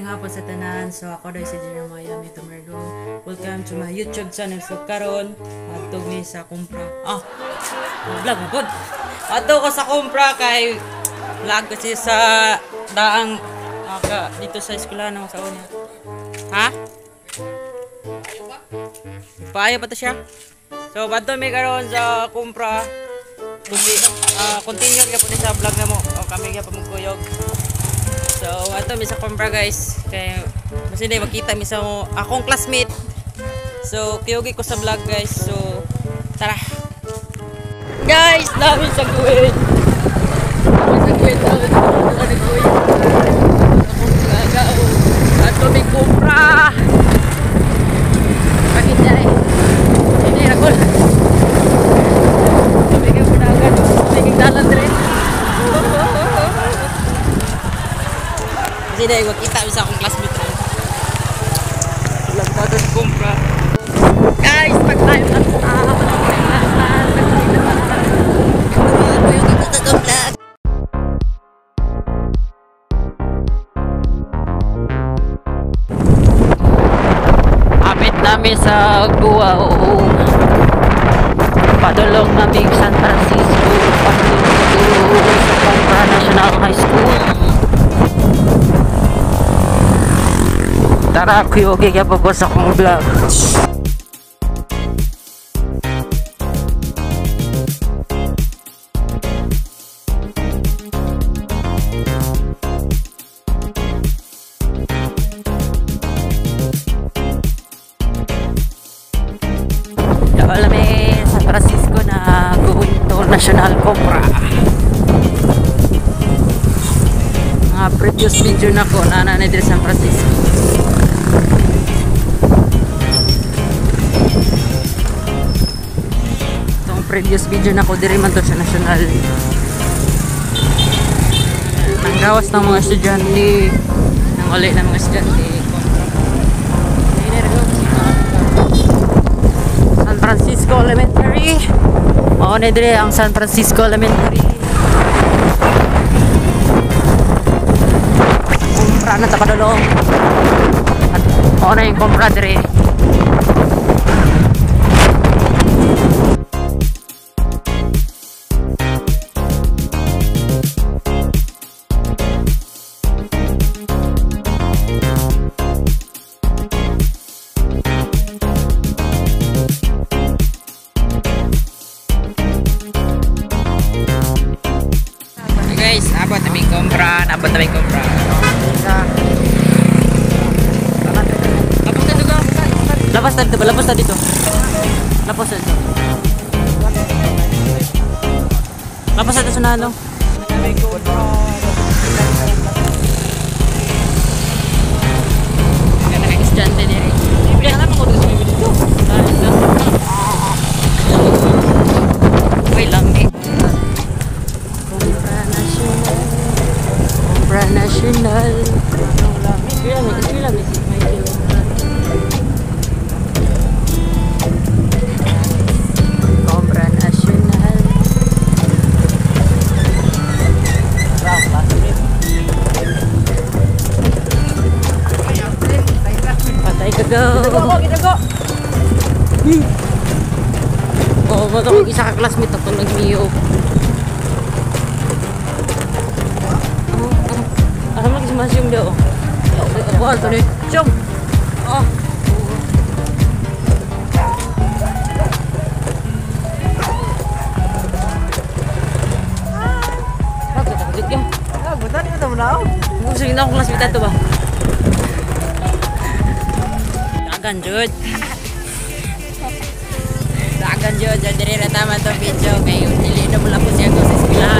hapon sa tanan. So ako daw si Junior Miami Tomergo. Welcome to my YouTube channel. So karon adto mi sa kumpra. Vlog na pod. Adto ko sa kumpra kay vlog kasi sa daang dito sa eskwelahan ako sa una. Ha? Paaya pa to siya. So adto mi karon sa kumpra. Continue ka po sa vlog na mo. O kami nga pamugkuyog. So, ato mi sa kumpra guys. Kaya mas hindi makita mi sa akong classmate. So, kiyugi ko sa vlog guys. So, tara. Guys, namin sa guwin. Ato mi kumpra. Bakit dyan eh? Hindi, rakol. Tumigil ko na agad. Tumigil dalan rin. Kasi dahil makita sa akong classmate rin. Walang tatas kumpra. Guys, pag tayo na apit namin sa Guao. Padulong namin San Francisco. Padulong sa Kumpra National High School. Tara, kuyugi ka po sa akong vlog. Alam San Francisco na going to National Kumpra. Mga previous video na ko na dito San Francisco. Itong previous video na ko diri man to sa National. Ang gawas ng mga estudyante, ng uli ng mga estudyante. San Francisco Elementary. Oo na dire ang San Francisco Elementary. Kumpra na sa padulong. At oo na yung kumpra dire. Guys, abot na may kumpra. Abot na may kumpra. Labas na dito ba? Labas na dito. Labas na dito. Labas na dito sa nano. Ganda kang estudyante niya eh. Hindi ka naman ko dito. Okay lang eh. Kumpra National. Kumpra National. Patay ka go. Oo, matawag isa ka classmate ako nag-miyo. Alam lagi sama siung dia. Wah, tadi cium. Oh. Aku takut dia. Ah, betul ni kita menau. Aku sering nak kelas kita tu bah. Dagan jud. Dagan jud jadi rata mantap video kayak dili na mula po siya ko sa eskwelahan.